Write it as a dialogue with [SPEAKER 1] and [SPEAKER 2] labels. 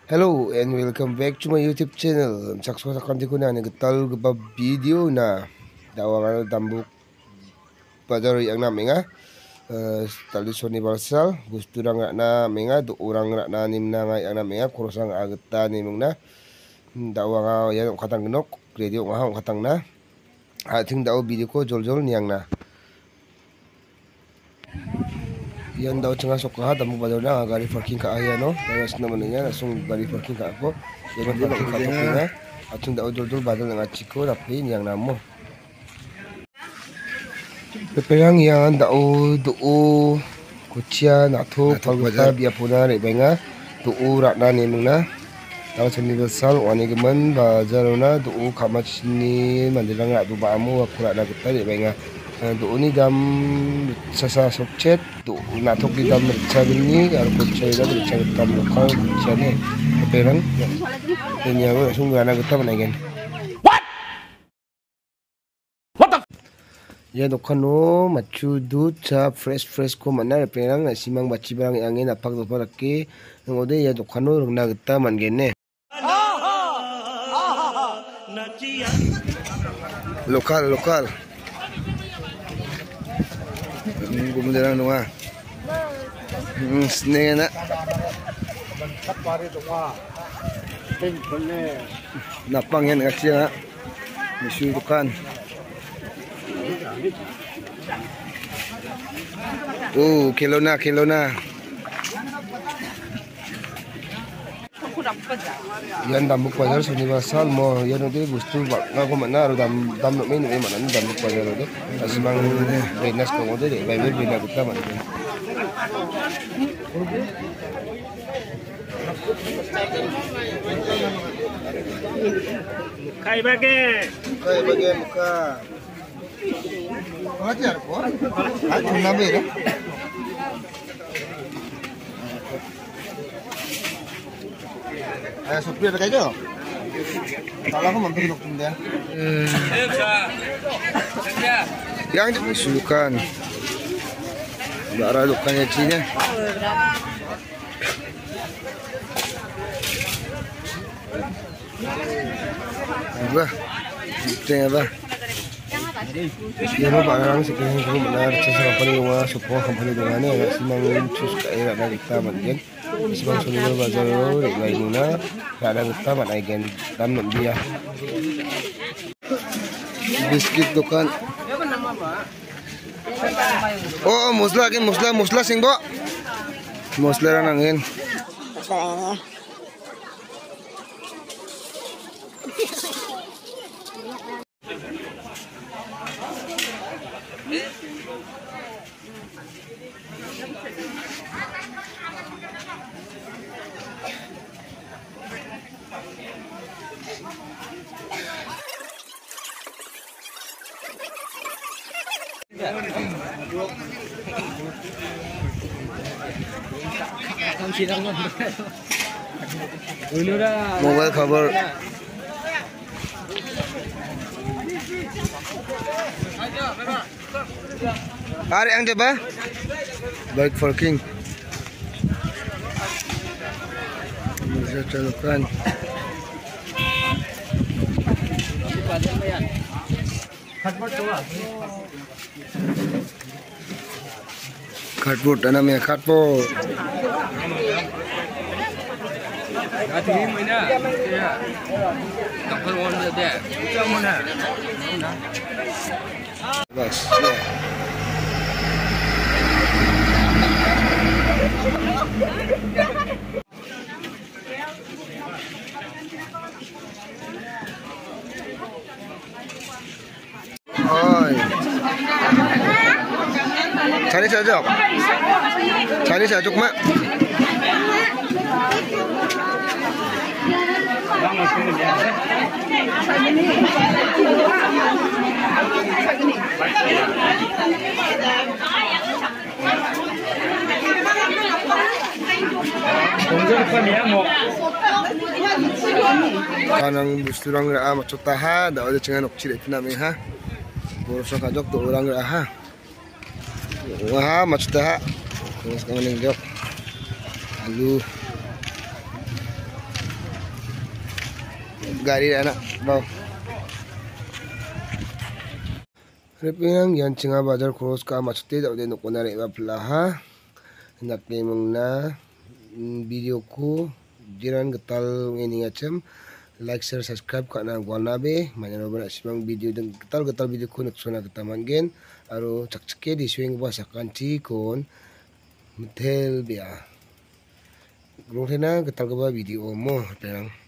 [SPEAKER 1] Hello and welcome back to my YouTube channel. Sakso sakam di ko na nagtal gaba video na dawa dambuk pada yang na menga tali soni balsal gustu rang na menga do orang na nim na nga yang na menga kurosang agata ni mungna dawa nga yang katang genok radio nga katang na ating daw video ko jol niang na yan daw tengah sok ha damu badau na gari parking ka aya no terus naman niya langsung gari parking ka ako yan parking ka to na atung daw jol badal nga chiko rapi yang namo peperang yan daw do kucia nato pagta bia puna re benga do rakna ni mungna daw seni besal wani geman bazarona do kamachni mandirang do bamu akura na kita re benga do ni dam sasa sokchet do natok di dam recagni ar kucai da recag dam lokal kucane peperang ini aku langsung gana kita menagen ya dokano machu du cha fresh ko mana peperang simang baci barang angin apak do parake ngode ya dokano rungna kita mangene lokal gumuderang nunga snena napang yan kasi nga misudukan kilo na yan dambuk bazar universal mo yan udah gustu ngaku mana ro dam no menu mana dambuk bazar udah asimang renas ko udah deh bayi bina kita mana kai bage muka ajar ko cuma beda supir kayak gitu. Kalau aku mampir untuk dia. Yang disukan. Darah dukannya Cina. Apa? Itu apa? Dia mau barang sekian kamu benar. Saya paling wah support company dengan ni. Simang cus kayak ada kita mungkin. Sebab sungai bazar lain muna kadang kita mana igen dan dia biskuit dukan oh musla singbo musla nangin mobile cover hari yang coba bike parking bisa colokan cardboard namanya cardboard bas oi Chinese sajok mak kanang busturang ra macot taha da ada cengan ok cire tina me ha borso kajok to orang ra ha wah macot taha terus kangen jok alu gari anak bau. Repinang yan chinga bazar cross ka machute da de nokona re ba pelaha. Hendak memangna video ku jiran getal ngeni ngacem like share subscribe kana gwalna be manya robana simang video deng getal video ku nuksona ketaman gen aro cakceke di swing ba sakanti kon metel bia. Grong thena getal ba video mo penang.